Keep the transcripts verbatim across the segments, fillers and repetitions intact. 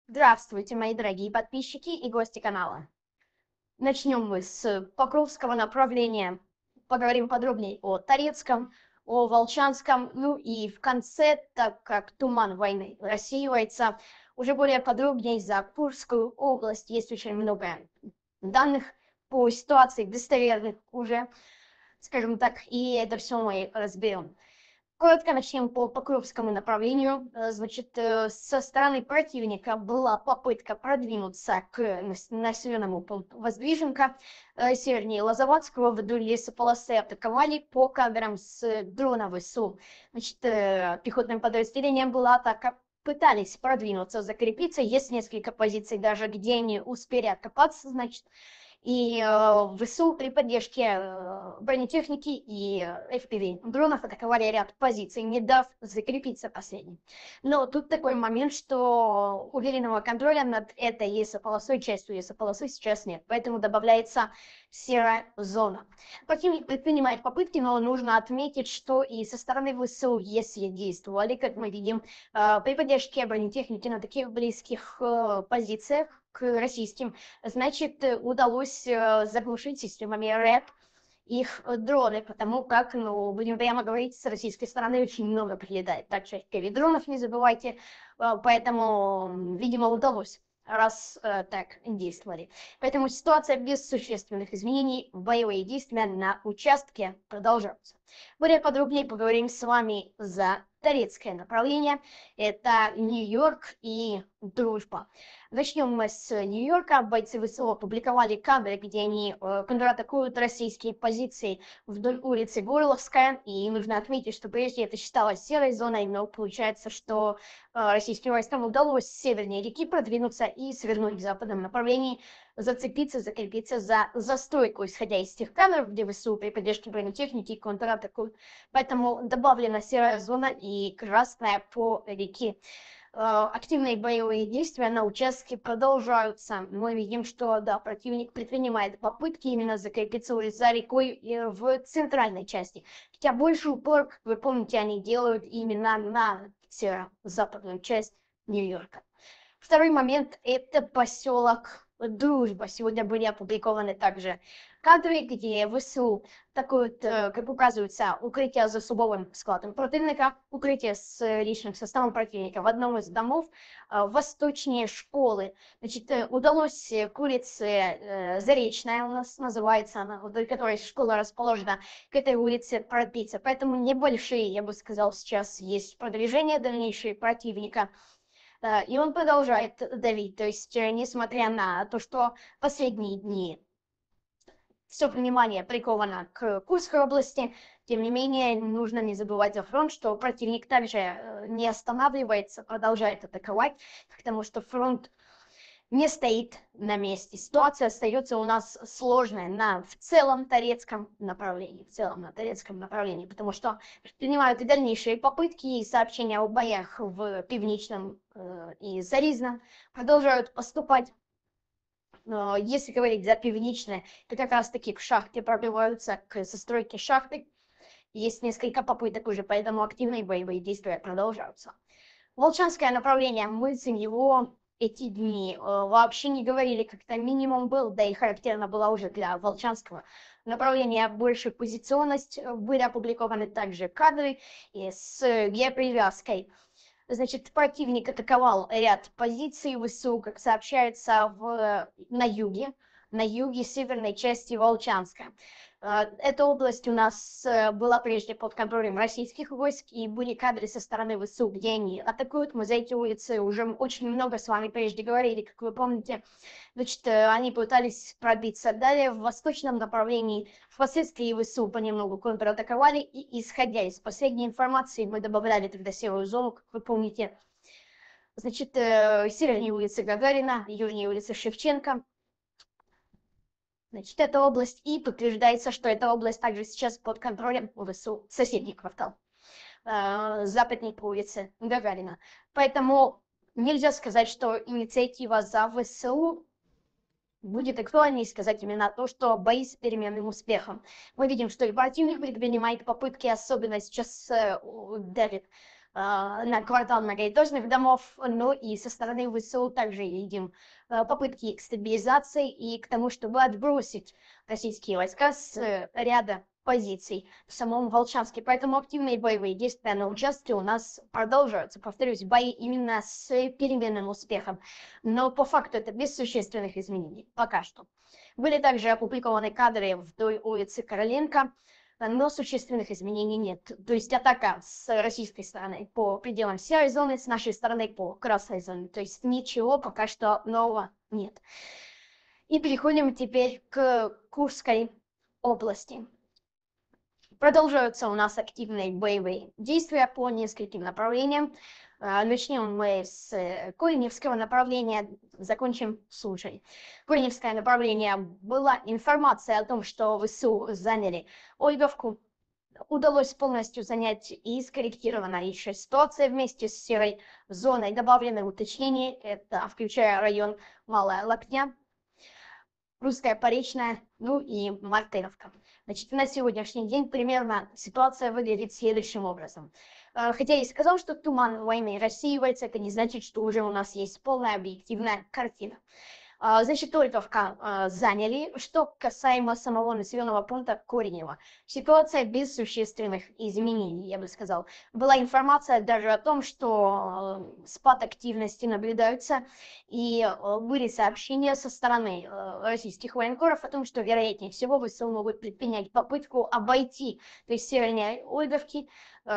Здравствуйте, мои дорогие подписчики и гости канала. Начнем мы с Покровского направления. Поговорим подробнее о Торецком, о Волчанском, ну и в конце, так как туман войны рассеивается, уже более подробнее за Курскую область. Есть очень много данных по ситуации достоверных уже, скажем так, и это все мы разберем. Коротко начнем по Покровскому направлению. Э, Значит, э, со стороны противника была попытка продвинуться к нас- населенному пункту Воздвиженка. Э, Севернее Лозоватского вдоль лесополосы атаковали по камерам с дрона ВСУ. Значит, э, пехотным подразделением была атака. Пытались продвинуться, закрепиться. Есть несколько позиций даже, где они успели окопаться, значит. И э, ВСУ при поддержке э, бронетехники и эф пи ви дронов атаковали ряд позиций, не дав закрепиться последним. Но тут такой момент, что уверенного контроля над этой лесополосой, частью лесополосы сейчас нет, поэтому добавляется серая зона. Противник предпринимает попытки, но нужно отметить, что и со стороны ВСУ, если действовали, как мы видим, э, при поддержке бронетехники на таких близких э, позициях к российским, значит, э, удалось э, заглушить системами РЭП их э, дроны, потому как, ну, будем прямо говорить, с российской стороны очень много прилетает. Также дронов не забывайте, э, поэтому, м, видимо, удалось, раз э, так действовали. Поэтому ситуация без существенных изменений, боевые действия на участке продолжаются. Более подробнее поговорим с вами за Торецкое направление. Это Нью-Йорк и Дружба. Начнем мы с Нью-Йорка. Бойцы ВСУ опубликовали кадры, где они э, контратакуют российские позиции вдоль улицы Горловская. И нужно отметить, что прежде это считалось серой зоной, но получается, что э, российским войскам удалось с севернее реки продвинуться и свернуть в западном направлении, зацепиться, закрепиться за застройку, исходя из тех камер, где ВСУ при поддержке бронетехники контратакуют. Поэтому добавлена серая зона и красная по реке. Активные боевые действия на участке продолжаются. Мы видим, что да, противник предпринимает попытки именно закрепиться за рекой в центральной части. Хотя больше упор, как вы помните, они делают именно на северо-западную часть Нью-Йорка. Второй момент – это поселок Дружба. Сегодня были опубликованы также кадры, где ВСУ атакуют, э, как указывается, укрытие за особовым складом противника, укрытие с личным составом противника в одном из домов э, восточнее школы. Значит, э, удалось э, к улице э, Заречная, у нас называется она, вдоль которой школа расположена, к этой улице пробиться. Поэтому небольшие, я бы сказал, сейчас есть продвижения дальнейшие противника. Э, И он продолжает давить, то есть, э, несмотря на то, что последние дни все внимание приковано к Курской области, тем не менее, нужно не забывать о фронт, что противник также э, не останавливается, продолжает атаковать, потому что фронт не стоит на месте. Ситуация остается у нас сложная на в целом Торецком направлении, в целом на Торецком направлении, потому что предпринимают и дальнейшие попытки, и сообщения о боях в Пивничном э, и Заризном продолжают поступать. Но если говорить за Пивничное, то как раз таки к шахте пробиваются, к застройке шахты. Есть несколько попыток уже, поэтому активные боевые действия продолжаются. Волчанское направление, мы за него эти дни э, вообще не говорили, как-то минимум был, да и характерно было уже для Волчанского направления больше позиционность. Были опубликованы также кадры и с геопривязкой. Значит, противник атаковал ряд позиций ВСУ, как сообщается, в, на юге, на юге северной части Волчанска. Эта область у нас э, была прежде под контролем российских войск, и были кадры со стороны ВСУ, где они атакуют. Мы за эти улицы уже очень много с вами прежде говорили, как вы помните. Значит, э, они пытались пробиться далее в восточном направлении. Впоследствии ВСУ понемногу контратаковали, и исходя из последней информации, мы добавляли тогда серую зону, как вы помните. Значит, э, севернее улицы Гагарина, южнее улицы Шевченко. Значит, эта область, и подтверждается, что эта область также сейчас под контролем ВСУ, соседний квартал, э, западней по улице Гагарина. Поэтому нельзя сказать, что инициатива за ВСУ будет актуальнее сказать именно то, что бои с переменным успехом. Мы видим, что и противник предпринимает попытки, особенно сейчас э, давит на квартал многоэтажных домов, но и со стороны ВСУ также видим попытки к стабилизации и к тому, чтобы отбросить российские войска с ряда позиций в самом Волчанске. Поэтому активные боевые действия на участке у нас продолжаются. Повторюсь, бои именно с переменным успехом. Но по факту это без существенных изменений. Пока что. Были также опубликованы кадры вдоль улицы Короленко, но существенных изменений нет. То есть атака с российской стороны по пределам серой зоны, с нашей стороны по красной зоне. То есть ничего пока что нового нет. И переходим теперь к Курской области. Продолжаются у нас активные боевые действия по нескольким направлениям. Начнем мы с Куреневского направления, закончим Случай. Куреневское направление. Была информация о том, что ВСУ заняли Ольговку. Удалось полностью занять и скорректирована еще ситуация вместе с серой зоной. Добавлены уточнения, это включая район Малая Лапня, Русская Поречная, ну и Мартыновка. Значит, на сегодняшний день примерно ситуация выглядит следующим образом. Хотя я и сказал, что туман войны рассеивается, это не значит, что уже у нас есть полная объективная картина. Значит, Ольговка заняли. Что касаемо самого населенного пункта Коренева, ситуация без существенных изменений, я бы сказал. Была информация даже о том, что спад активности наблюдается, и были сообщения со стороны российских военкоров о том, что, вероятнее всего, ВСУ могут предпринять попытку обойти, то есть севернее Ольговки,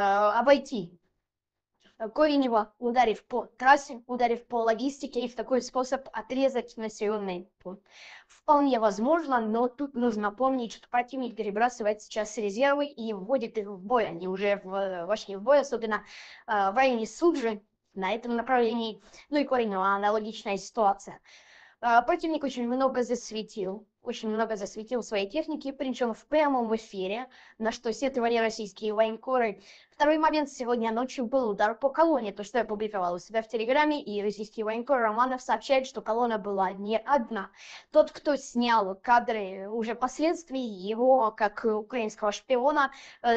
обойти Коренева, ударив по трассе, ударив по логистике и в такой способ отрезать населенный пункт. Вполне возможно, но тут нужно помнить, что противник перебрасывает сейчас резервы и вводит их в бой. Они уже вошли в бой, особенно в районе Суджи, на этом направлении. Ну и Коренева аналогичная ситуация. Противник очень много засветил, очень много засветил своей техники, причем в прямом эфире, на что сетовали российские военкоры. Второй момент: сегодня ночью был удар по колонне, то, что я публиковал у себя в Телеграме, и российский военкор Романов сообщает, что колонна была не одна. Тот, кто снял кадры уже последствий, его, как украинского шпиона,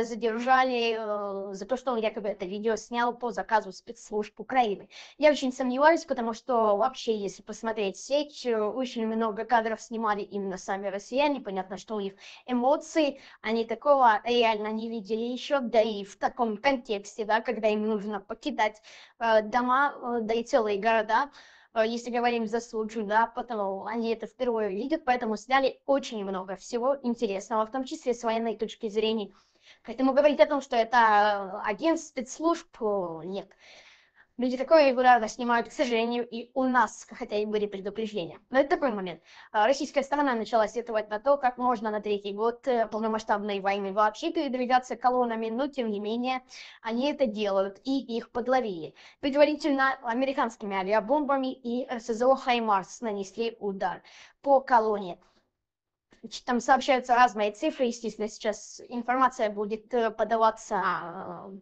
задержали за то, что он якобы это видео снял по заказу спецслужб Украины. Я очень сомневаюсь, потому что вообще, если посмотреть сеть, очень много кадров снимали именно сами россияне. Понятно, что у них эмоции, они такого реально не видели еще, да и в таком контексте, да, когда им нужно покидать э, дома, э, да и целые города, э, если говорим за Случай, да, потому они это впервые видят, поэтому сняли очень много всего интересного, в том числе с военной точки зрения. Поэтому говорить о том, что это агент спецслужб, нет. Люди такое регулярно снимают, к сожалению, и у нас, хотя и были предупреждения. Но это такой момент. Российская сторона начала сетовать на то, как можно на третий год полномасштабной войны вообще передвигаться колоннами, но тем не менее они это делают, и их подловили. Предварительно американскими авиабомбами и РСЗО «Хаймарс» нанесли удар по колонне. Значит, там сообщаются разные цифры, естественно, сейчас информация будет подаваться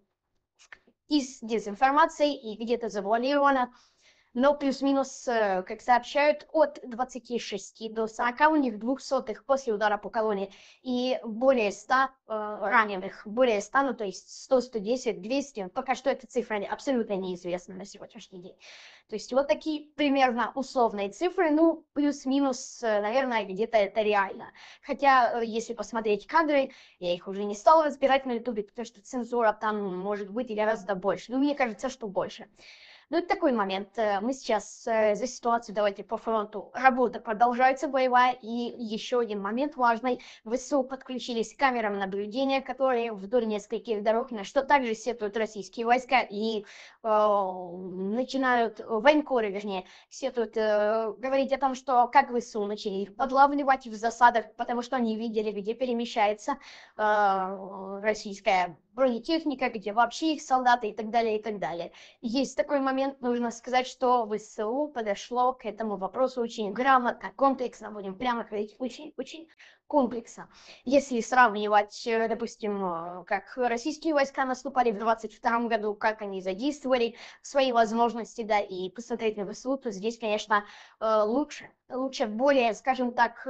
из дезинформации и где-то завуалировано, но плюс-минус, как сообщают, от двадцати шести до сорока у них двухсотых после удара по колонне и более ста э, раненых, более ста, ну то есть сто, сто десять, двести, пока что эта цифра абсолютно неизвестна на сегодняшний день. То есть вот такие примерно условные цифры, ну плюс-минус, наверное, где-то это реально. Хотя, если посмотреть кадры, я их уже не стала разбирать на ютубе, потому что цензура там может быть гораздо больше, но мне кажется, что больше. Ну, это такой момент. Мы сейчас э, за ситуацию, давайте по фронту. Работа продолжается боевая. И еще один момент важный. ВСУ подключились к камерам наблюдения, которые вдоль нескольких дорог, на что также сетуют российские войска. И э, начинают, военкоры, вернее, сетуют э, говорить о том, что как ВСУ начали их подлавливать в засадах, потому что они видели, где перемещается э, российская бронетехника, где вообще их солдаты и так далее, и так далее. Есть такой момент, нужно сказать, что ВСУ подошло к этому вопросу очень грамотно, комплексно, будем прямо говорить, очень-очень комплексно. Если сравнивать, допустим, как российские войска наступали в двадцать втором году, как они задействовали свои возможности, да, и посмотреть на ВСУ, то здесь, конечно, лучше, лучше, более, скажем так,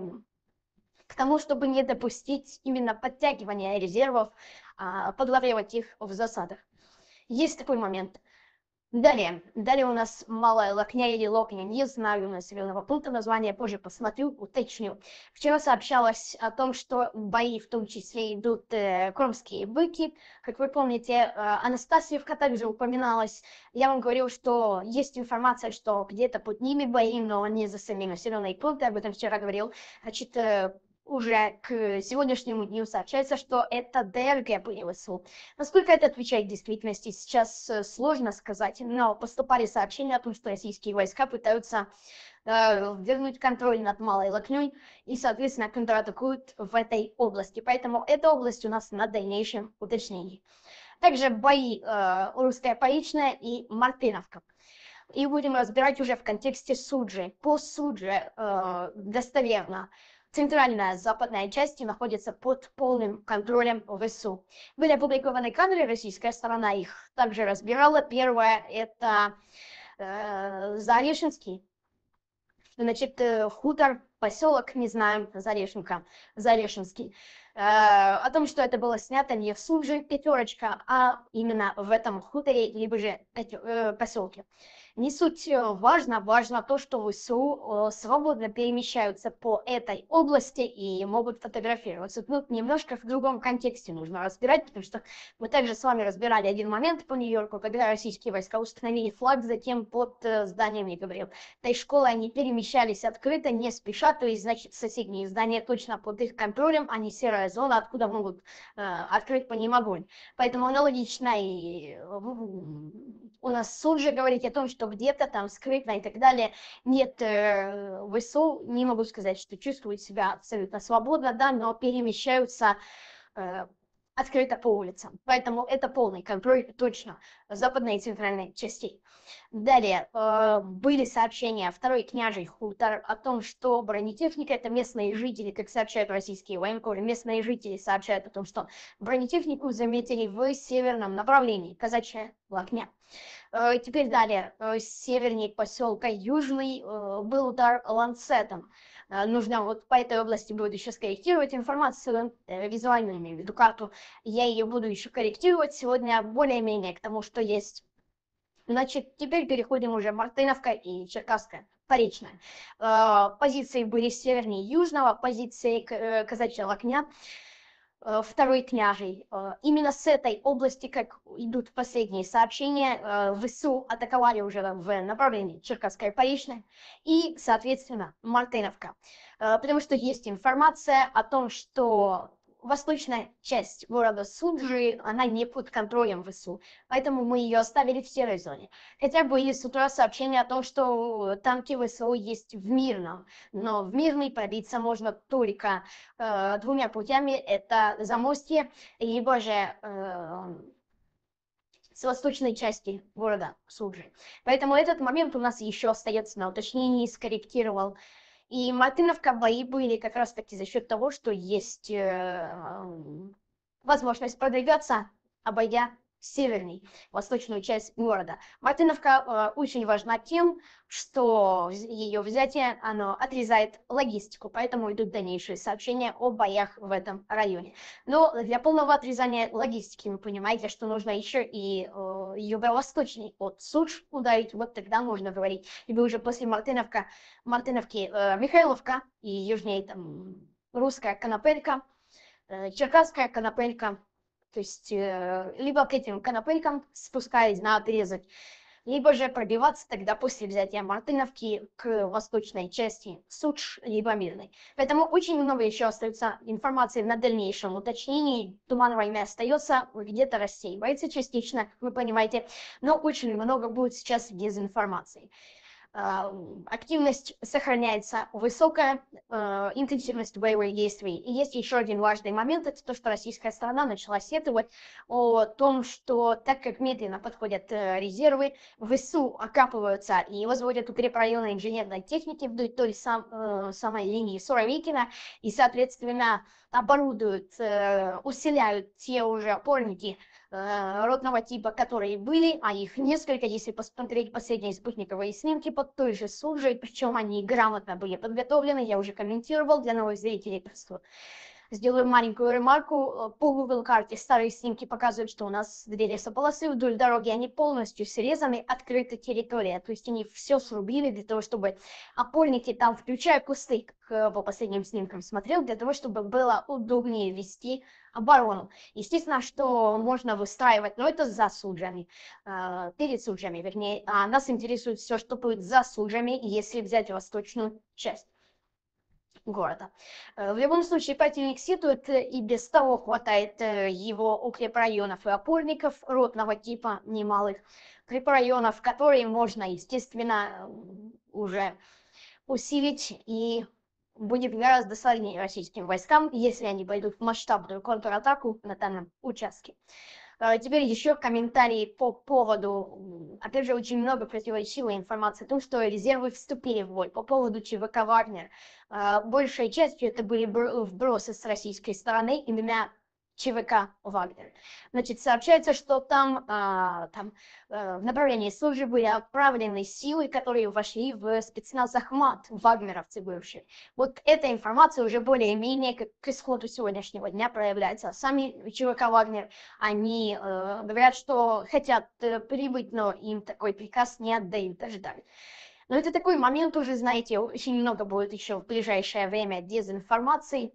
к тому, чтобы не допустить именно подтягивания резервов, подлавливать их в засадах. Есть такой момент. Далее, далее у нас Малая Лакня или Локня, не знаю населенного пункта, название позже посмотрю, уточню. Вчера сообщалось о том, что бои в том числе идут э, кромские быки. Как вы помните, э, Анастасьевка также упоминалась. Я вам говорил, что есть информация, что где-то под ними бои, но не за сами населенные пункты, об этом вчера говорил. Значит, э, уже к сегодняшнему дню сообщается, что это ДРГ были ВСУ. Насколько это отвечает действительности, сейчас э, сложно сказать, но поступали сообщения о том, что российские войска пытаются э, вернуть контроль над Малой Лакней и, соответственно, контратакуют в этой области. Поэтому эта область у нас на дальнейшем уточнении. Также бои э, Русская Поречная и Мартыновка. И будем разбирать уже в контексте Суджи. По Судже э, достоверно. Центральная западная часть находится под полным контролем ВСУ. Были опубликованы кадры, российская сторона их также разбирала. Первое это э, Зарешинский, значит, э, хутор, поселок, не знаю, Зарешенка, Зарешинский. Э, о том, что это было снято не в Судже, пятерочка, а именно в этом хуторе, либо же э, поселке. Не суть важно, важно то, что ВСУ свободно перемещаются по этой области и могут фотографироваться. Тут немножко в другом контексте нужно разбирать, потому что мы также с вами разбирали один момент по Нью-Йорку, когда российские войска установили флаг затем под зданием, я говорил, этой школы, они перемещались открыто, не спеша, то есть, значит, соседние здания точно под их контролем, а не серая зона, откуда могут э, открыть по ним огонь. Поэтому аналогично и у нас суд же говорит о том, что где-то там скрытно и так далее. Нет, э, ВСУ, не могу сказать, что чувствуют себя абсолютно свободно, да, но перемещаются э, открыто по улицам. Поэтому это полный контроль точно западной и центральной частей. Далее, э, были сообщения второй княжий хутор о том, что бронетехника, это местные жители, как сообщают российские военкоры, местные жители сообщают о том, что бронетехнику заметили в северном направлении, Казачья Лакня. Э, теперь далее, э, севернее поселка Южный э, был удар ланцетом. Э, нужно вот по этой области будет еще скорректировать информацию, э, визуальную имею в виду карту. Я ее буду еще корректировать сегодня более-менее к тому, что есть. Значит, теперь переходим уже Мартыновка и Черкасская Поречная. Э, позиции были севернее Южного, позиции э, Казачья Лакня, э, второй княжий. Э, именно с этой области, как идут последние сообщения, э, ВСУ атаковали уже в направлении Черкасская Поречная и, соответственно, Мартыновка. Э, потому что есть информация о том, что восточная часть города Суджи, она не под контролем ВСУ, поэтому мы ее оставили в серой зоне. Хотя бы и с утра сообщение о том, что танки ВСУ есть в Мирном, но в Мирный пробиться можно только э, двумя путями, это Замостье, либо же э, с восточной части города Суджи. Поэтому этот момент у нас еще остается на уточнении, скорректировал. И Мартыновка бои были как раз таки за счет того, что есть э, возможность продвигаться, обойдя северный, восточную часть города. Мартыновка э, очень важна тем, что ее взятие, оно отрезает логистику, поэтому идут дальнейшие сообщения о боях в этом районе. Но для полного отрезания логистики вы понимаете, что нужно еще и э, юго-восточный от Судж ударить, вот тогда можно говорить. Либо уже после Мартыновка, Мартыновки э, Михайловка и южнее там Русская Конопелька, э, Черкасская Конопелька. То есть э, либо к этим конопелькам спускаясь на отрезок, либо же пробиваться тогда после взятия Мартыновки к восточной части Судж, либо Мирной. Поэтому очень много еще остается информации на дальнейшем уточнении. Туман войны остается, где-то рассеивается частично, вы понимаете, но очень много будет сейчас дезинформации. Активность сохраняется высокая, э, интенсивность боевых действий. И есть еще один важный момент, это то, что российская сторона начала сетовать о том, что так как медленно подходят э, резервы, ВСУ окапываются и возводят укрепрайоны инженерной техники вдоль той сам, э, самой линии Суровикина, и, соответственно, оборудуют, э, усиляют те уже опорники э, родного типа, которые были, а их несколько, если посмотреть последние спутниковые снимки под той же Суджей, причем они грамотно были подготовлены, я уже комментировал для новых зрителей, просто Сделаю маленькую ремарку. По Google карте старые снимки показывают, что у нас две лесополосы вдоль дороги, они полностью срезаны, открыта территория. То есть они все срубили для того, чтобы опорники там, включая кусты, как по последним снимкам смотрел, для того, чтобы было удобнее вести оборону. Естественно, что можно выстраивать, но это за суджами, э, перед суджами, вернее. А нас интересует все, что будет за суджами, если взять восточную часть города. В любом случае, противник ситует, и без того хватает его укрепрайонов и опорников ротного типа немалых, укрепрайонов, которые можно, естественно, уже усилить, и будет гораздо сложнее российским войскам, если они пойдут в масштабную контратаку на данном участке. Теперь еще комментарии по поводу, опять же, очень много противоречивой информации о том, что резервы вступили в бой. По поводу ЧВК «Вагнер». Большей частью это были вбросы с российской стороны, именно ЧВК «Вагнер». Значит, сообщается, что там, а, там а, в направлении службы были отправлены силы, которые вошли в спецназ Ахмат, вагнеровцы бывшие. Вот эта информация уже более-менее к, к исходу сегодняшнего дня проявляется. Сами ЧВК «Вагнер», они э, говорят, что хотят э, прибыть, но им такой приказ не отдают, даже так. Но это такой момент уже, знаете, очень много будет еще в ближайшее время дезинформации.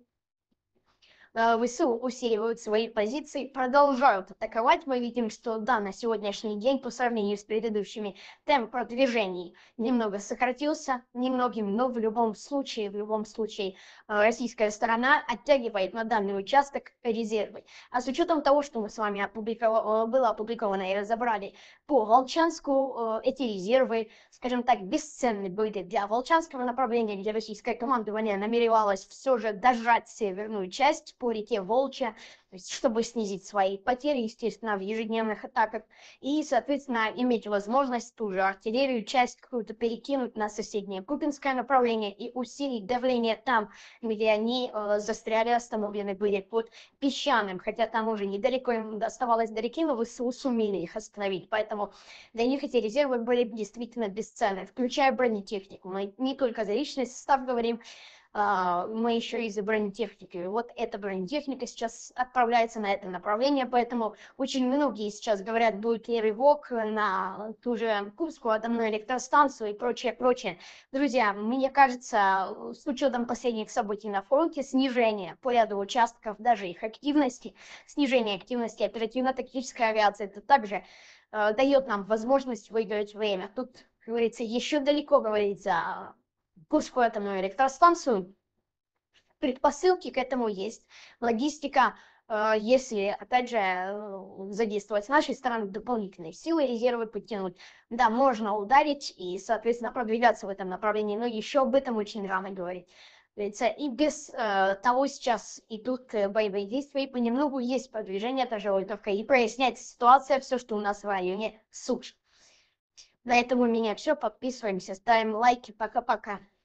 ВСУ усиливают свои позиции, продолжают атаковать. Мы видим, что да, на сегодняшний день по сравнению с предыдущими темп продвижений немного сократился, немногим, но в любом случае, в любом случае российская сторона оттягивает на данный участок резервы. А с учетом того, что мы с вами опубликовали, было опубликовано и разобрали по Волчанску, эти резервы, скажем так, бесценны были для Волчанского направления, где российское командование намеревалось все же дожать северную часть по реке Волча, то есть, чтобы снизить свои потери, естественно, в ежедневных атаках, и, соответственно, иметь возможность ту же артиллерию, часть какую-то перекинуть на соседнее Купинское направление и усилить давление там, где они э, застряли, остановлены были под Песчаным, хотя там уже недалеко им оставалось до реки, но ВСУ сумели их остановить, поэтому для них эти резервы были действительно бесценны, включая бронетехнику. Мы не только за личный состав говорим, мы еще и за бронетехники. Вот эта бронетехника сейчас отправляется на это направление, поэтому очень многие сейчас говорят, будет ли рывок на ту же Курскую атомную электростанцию и прочее, прочее. Друзья, мне кажется, с учетом последних событий на фронте, снижение по ряду участков, даже их активности, снижение активности оперативно-тактической авиации, это также э, дает нам возможность выиграть время. Тут, как говорится, еще далеко говорить за Курскую атомную электростанцию. Предпосылки к этому есть. Логистика, э, если, опять же, э, задействовать с нашей стороны дополнительные силы, резервы подтянуть, да, можно ударить и, соответственно, продвигаться в этом направлении, но еще об этом очень рано говорить. И без э, того сейчас идут боевые действия, и понемногу есть продвижение, даже Ольговка, и проясняется ситуация, все, что у нас в районе суш. На этом у меня все. Подписываемся, ставим лайки. Пока-пока.